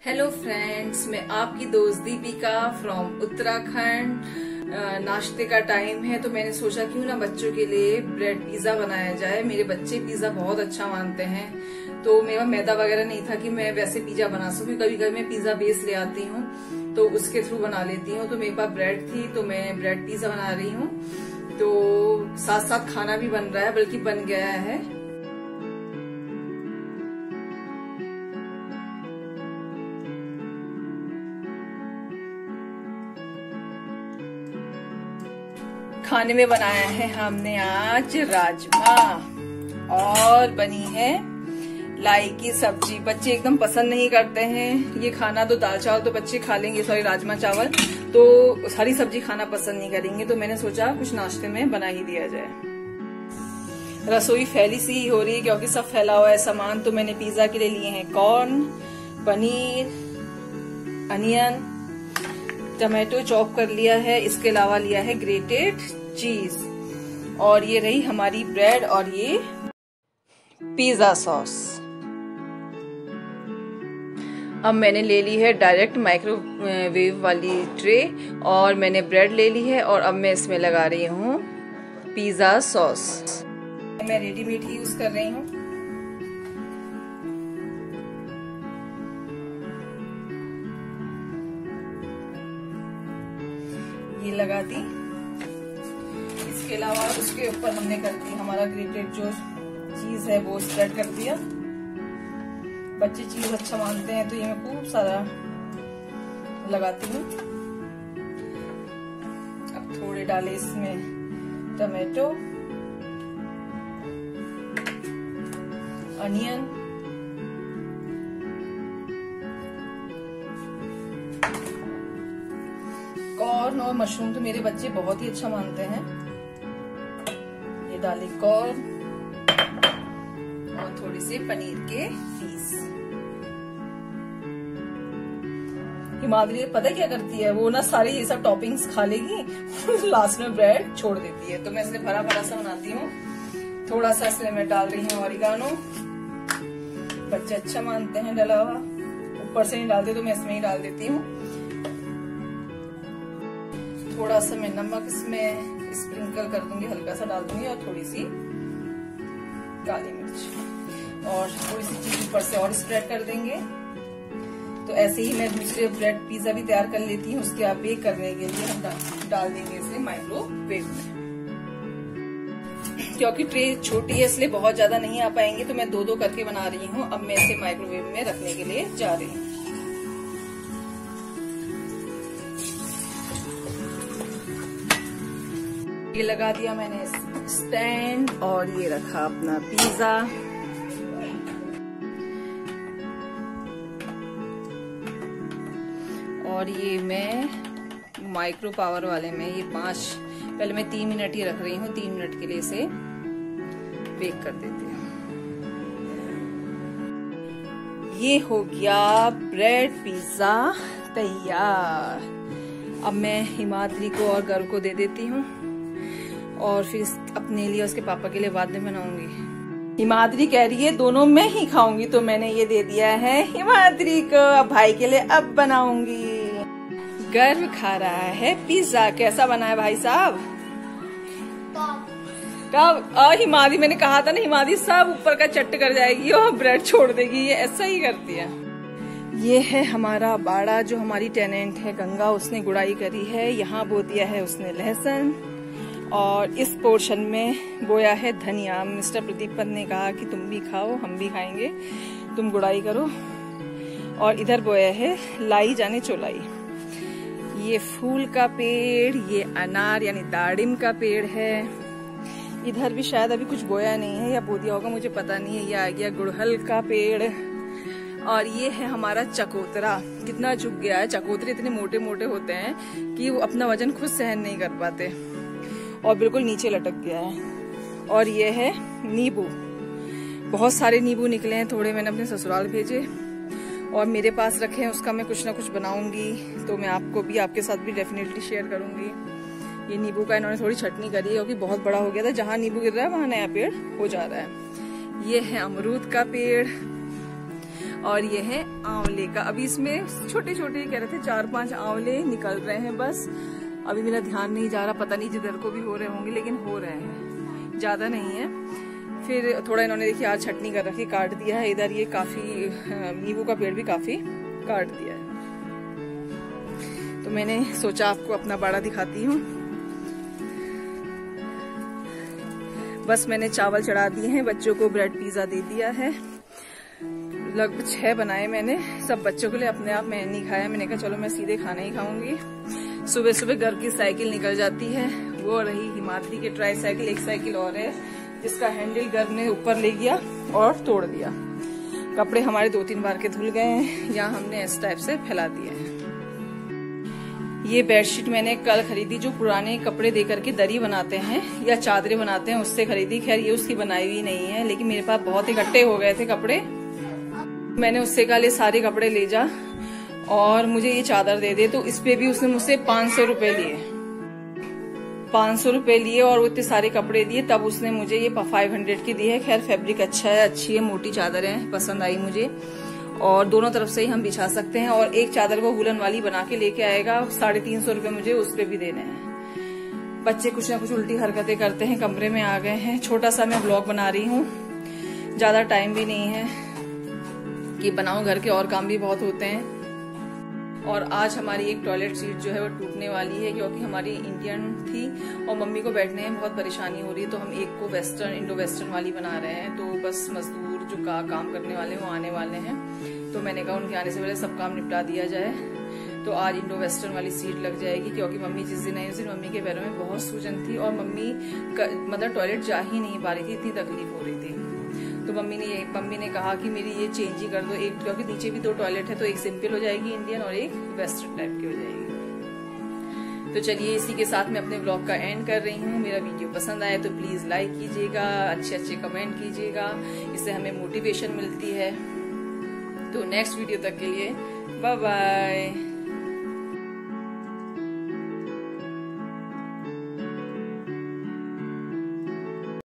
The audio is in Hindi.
हेलो फ्रेंड्स, मैं आपकी दोस्त दीपिका फ्रॉम उत्तराखंड। नाश्ते का टाइम है तो मैंने सोचा क्यों ना बच्चों के लिए ब्रेड पिज्जा बनाया जाए। मेरे बच्चे पिज्जा बहुत अच्छा मानते हैं, तो मेरा मैदा वगैरह नहीं था कि मैं वैसे पिज्जा बना सकूं। कभी कभी मैं पिज्जा बेस ले आती हूँ तो उसके थ्रू बना लेती हूँ। तो मेरे पास ब्रेड थी तो मैं ब्रेड पिज्जा बना रही हूँ। तो साथ साथ खाना भी बन रहा है, बल्कि बन गया है। खाने में बनाया है हमने आज राजमा और बनी है लाई की सब्जी। बच्चे एकदम पसंद नहीं करते हैं ये खाना, तो दाल चावल तो बच्चे खा लेंगे, सॉरी राजमा चावल, तो हरी सब्जी खाना पसंद नहीं करेंगे। तो मैंने सोचा कुछ नाश्ते में बना ही दिया जाए। रसोई फैली सी ही हो रही है क्योंकि सब फैला हुआ है सामान। तो मैंने पिज्जा के लिए लिए हैं corn, paneer, onion, tomato chop कर लिया है, इसके अलावा लिया है ग्रेटेड चीज, और ये रही हमारी ब्रेड और ये पिज्जा सॉस। अब मैंने ले ली है डायरेक्ट माइक्रोवेव वाली ट्रे और मैंने ब्रेड ले ली है और अब मैं इसमें लगा रही हूँ पिज्जा सॉस। मैं रेडीमेड ही यूज कर रही हूँ। ये लगा दी। इसके अलावा उसके ऊपर हमने कर दी हमारा ग्रेटेड जो चीज है वो स्प्रेड कर दिया। बच्चे चीज अच्छा मानते हैं तो ये मैं खूब सारा लगाती हूँ। अब थोड़े डाले इसमें टमाटो, अनियन, कॉर्न और मशरूम तो मेरे बच्चे बहुत ही अच्छा मानते हैं। ये डाले कॉर्न और थोड़ी सी पनीर के पीस। हिमाद्री पता क्या करती है, वो ना सारी ये सब टॉपिंग्स खा लेगी लास्ट में ब्रेड छोड़ देती है। तो मैं इसलिए भरा भरा सा बनाती हूँ। थोड़ा सा इसलिए मैं डाल रही हूँ ऑरिगानो, बच्चे अच्छा मानते हैं डला हुआ। ऊपर से नहीं डालते तो मैं इसमें ही डाल देती हूँ। थोड़ा सा मैं नमक इसमें स्प्रिंकल कर दूंगी, हल्का सा डाल दूंगी, और थोड़ी सी काली मिर्च और थोड़ी सी चीज ऊपर से और स्प्रेड कर देंगे। तो ऐसे ही मैं दूसरे ब्रेड पिज्जा भी तैयार कर लेती हूँ। उसके आप बेक करने के लिए हम डाल देंगे इसे माइक्रोवेव में। क्योंकि ट्रे छोटी है इसलिए बहुत ज्यादा नहीं आ पाएंगे, तो मैं दो दो करके बना रही हूँ। अब मैं इसे माइक्रोवेव में रखने के लिए जा रही हूँ। ये लगा दिया मैंने स्टैंड और ये रखा अपना पिज्जा। और ये मैं माइक्रो पावर वाले में ये 5, पहले मैं 3 मिनट ही रख रही हूँ। 3 मिनट के लिए इसे बेक कर देती हूँ। ये हो गया ब्रेड पिज्जा तैयार। अब मैं हिमाद्री को और गर्व को दे देती हूँ और फिर अपने लिए उसके पापा के लिए बाद में बनाऊंगी। हिमाद्री कह रही है दोनों मैं ही खाऊंगी, तो मैंने ये दे दिया है हिमाद्री को। अब भाई के लिए अब बनाऊंगी। गर्व खा रहा है पिज्जा। कैसा बना है भाई साहब? कब हिमाद्री, मैंने कहा था ना हिमाद्री सब ऊपर का चट कर जाएगी और ब्रेड छोड़ देगी, ये ऐसा ही करती है। ये है हमारा बाड़ा, जो हमारी टेनेंट है गंगा, उसने गुड़ाई करी है। यहाँ बो दिया है उसने लहसुन और इस पोर्शन में बोया है धनिया। मिस्टर प्रदीप पन्त ने कहा कि तुम भी खाओ, हम भी खाएंगे, तुम गुड़ाई करो। और इधर बोया है लाई जाने चोलाई। ये फूल का पेड़, ये अनार यानी दाड़िम का पेड़ है। इधर भी शायद अभी कुछ बोया नहीं है या बो दिया होगा, मुझे पता नहीं है। ये आ गया गुड़हल का पेड़। और ये है हमारा चकोतरा। कितना झुक गया है। चकोतरे इतने मोटे मोटे होते हैं कि वो अपना वजन खुद सहन नहीं कर पाते और बिल्कुल नीचे लटक गया है। और ये है नींबू। बहुत सारे नींबू निकले हैं, थोड़े मैंने अपने ससुराल भेजे और मेरे पास रखे हैं। उसका मैं कुछ ना कुछ बनाऊंगी, तो मैं आपको भी, आपके साथ भी डेफिनेटली शेयर करूंगी। ये नींबू का इन्होंने थोड़ी छटनी करी है क्योंकि बहुत बड़ा हो गया था। जहाँ नींबू गिर रहा है वहाँ नया पेड़ हो जा रहा है। ये है अमरूद का पेड़ और ये है आंवले का। अभी इसमें छोटे छोटे कह रहे थे 4-5 आंवले निकल रहे हैं बस। अभी मेरा ध्यान नहीं जा रहा, पता नहीं जिधर को भी हो रहे होंगे, लेकिन हो रहे हैं, ज्यादा नहीं है। फिर थोड़ा इन्होंने देखिए आज छटनी कर रखी, काट दिया है। इधर ये काफी नींबू का पेड़ भी काफी काट दिया है। तो मैंने सोचा आपको अपना बाड़ा दिखाती हूँ। बस मैंने चावल चढ़ा दिए हैं, बच्चों को ब्रेड पिज्जा दे दिया है। लगभग 6 बनाए मैंने, सब बच्चों के लिए, अपने आप मैंने नहीं खाया। मैंने कहा चलो मैं सीधे खाना ही खाऊंगी। सुबह सुबह घर की साइकिल निकल जाती है, वो रही हिमाद्री की ट्राई साइकिल। एक साइकिल और है जिसका हैंडल घर ने ऊपर ले गया और तोड़ दिया। कपड़े हमारे 2-3 बार के धुल गए हैं, यहाँ हमने इस टाइप से फैला दिए हैं। ये बेडशीट मैंने कल खरीदी, जो पुराने कपड़े देकर के दरी बनाते हैं या चादरें बनाते हैं उससे खरीदी। खैर ये उसकी बनाई हुई नहीं है, लेकिन मेरे पास बहुत इकट्ठे हो गए थे कपड़े। मैंने उससे कहा ले सारे कपड़े ले जा और मुझे ये चादर दे दे। तो इस पे भी उसने मुझसे 500 रुपए लिए, 500 रुपए लिए और वो इतने सारे कपड़े दिए। तब उसने मुझे ये 500 की दी है। खैर फैब्रिक अच्छा है, अच्छी है, मोटी चादर है, पसंद आई मुझे। और दोनों तरफ से ही हम बिछा सकते हैं। और एक चादर वो वुलन वाली बना के लेके आएगा, 350 रुपए मुझे उस पे भी देने हैं। बच्चे कुछ ना कुछ उल्टी हरकतें करते हैं। कमरे में आ गए हैं। छोटा सा मैं ब्लॉग बना रही हूँ, ज्यादा टाइम भी नहीं है कि बनाऊं, घर के और काम भी बहुत होते हैं। और आज हमारी एक टॉयलेट सीट जो है वो टूटने वाली है, क्योंकि हमारी इंडियन थी और मम्मी को बैठने में बहुत परेशानी हो रही है। तो हम एक को वेस्टर्न, इंडो वेस्टर्न वाली बना रहे हैं। तो बस मजदूर जो काम करने वाले हैं वो आने वाले हैं, तो मैंने कहा उनके आने से पहले सब काम निपटा दिया जाए। तो आज इंडो वेस्टर्न वाली सीट लग जाएगी, क्योंकि मम्मी जिस दिन आई उस दिन मम्मी के पैरों में बहुत सूजन थी और मम्मी मतलब टॉयलेट जा ही नहीं पा रही थी, इतनी तकलीफ हो रही थी। तो मम्मी ने कहा कि मेरी ये चेंज ही कर दो एक, क्योंकि नीचे भी 2 टॉयलेट है, तो एक सिंपल हो जाएगी इंडियन और एक वेस्टर्न टाइप की हो जाएगी। तो चलिए इसी के साथ मैं अपने ब्लॉग का एंड कर रही हूँ। मेरा वीडियो पसंद आए तो प्लीज लाइक कीजिएगा, अच्छे कमेंट कीजिएगा, इससे हमें मोटिवेशन मिलती है। तो नेक्स्ट वीडियो तक के लिए बाय बाय।